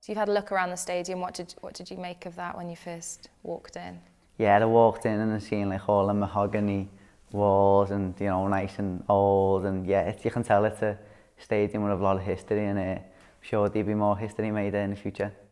So you've had a look around the stadium. What did you make of that when you first walked in? Yeah, I walked in and I seen like all the mahogany walls and, you know, nice and old, and yeah, you can tell it's a stadium with a lot of history, and I'm sure there'll be more history made there in the future.